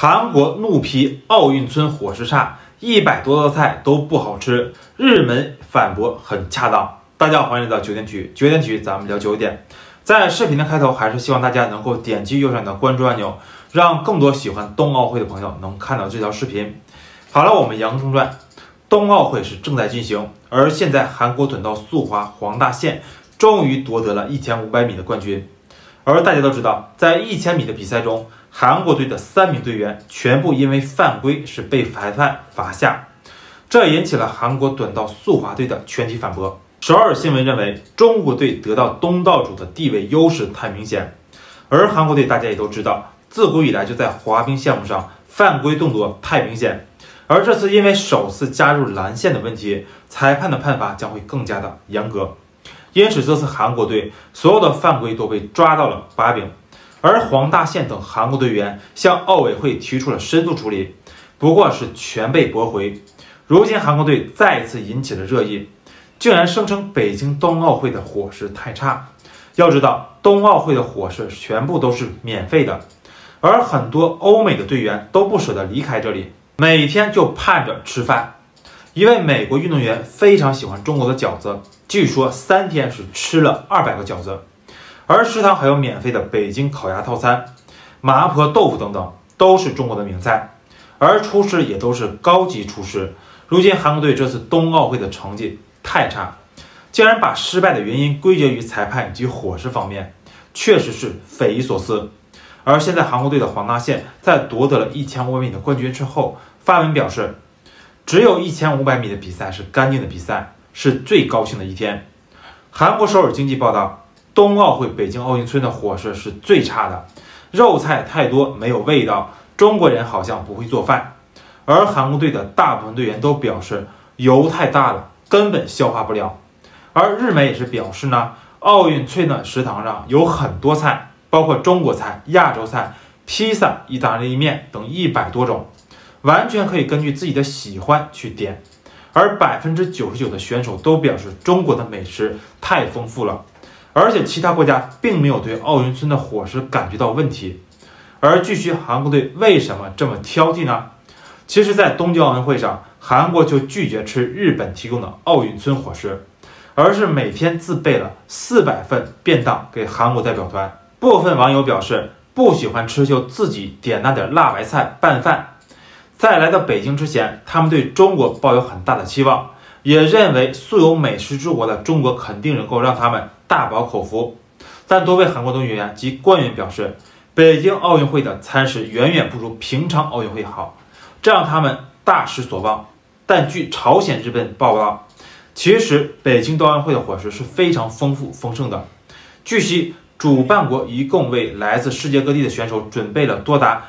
韩国怒批奥运村伙食差，100多道菜都不好吃。日媒反驳很恰当。大家好，欢迎来到9点体育，9点体育咱们聊9点。在视频的开头，还是希望大家能够点击右上角的关注按钮，让更多喜欢冬奥会的朋友能看到这条视频。好了，我们言归正传，冬奥会是正在进行，而现在韩国短道速滑黄大宪终于夺得了1500米的冠军。而大家都知道，在1000米的比赛中，韩国队的3名队员全部因为犯规是被裁判罚下，这引起了韩国短道速滑队的全体反驳。首尔新闻认为，中国队得到东道主的地位优势太明显，而韩国队大家也都知道，自古以来就在滑冰项目上犯规动作太明显，而这次因为首次加入蓝线的问题，裁判的判罚将会更加的严格。因此这次韩国队所有的犯规都被抓到了把柄，而黄大宪等韩国队员向奥委会提出了申诉处理，不过是全被驳回。如今韩国队再一次引起了热议，竟然声称北京冬奥会的伙食太差。要知道，冬奥会的伙食全部都是免费的，而很多欧美的队员都不舍得离开这里，每天就盼着吃饭。一位美国运动员非常喜欢中国的饺子，据说3天是吃了200个饺子，而食堂还有免费的北京烤鸭套餐、麻婆豆腐等等，都是中国的名菜，而厨师也都是高级厨师。如今韩国队这次冬奥会的成绩太差，竟然把失败的原因归结于裁判以及伙食方面，确实是匪夷所思。而现在韩国队的黄大宪在夺得了1500米的冠军之后，发文表示，只有1500米的比赛是干净的比赛，是最高兴的一天。韩国首尔经济报道，冬奥会北京奥运村的伙食是最差的，肉菜太多没有味道，中国人好像不会做饭。而韩国队的大部分队员都表示油太大了，根本消化不了。而日媒也是表示呢，奥运村的食堂上有很多菜，包括中国菜、亚洲菜、披萨、意大利面等100多种，完全可以根据自己的喜欢去点。而99%的选手都表示中国的美食太丰富了，而且其他国家并没有对奥运村的伙食感觉到问题。而据悉韩国队为什么这么挑剔呢？其实在东京奥运会上，韩国就拒绝吃日本提供的奥运村伙食，而是每天自备了400份便当给韩国代表团。部分网友表示不喜欢吃就自己点那点辣白菜拌饭。在来到北京之前，他们对中国抱有很大的期望，也认为素有美食之国的中国肯定能够让他们大饱口福。但多位韩国运动员及官员表示，北京奥运会的餐食远远不如平常奥运会好，这让他们大失所望。但据朝鲜日本报道，其实北京冬奥运会的伙食是非常丰富丰盛的。据悉，主办国一共为来自世界各地的选手准备了多达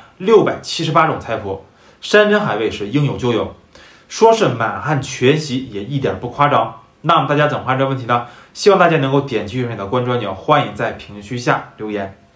678种菜谱，山珍海味是应有尽有，说是满汉全席也一点不夸张。那么大家怎么看这个问题呢？希望大家能够点击右上角的关注按钮，欢迎在评论区下留言。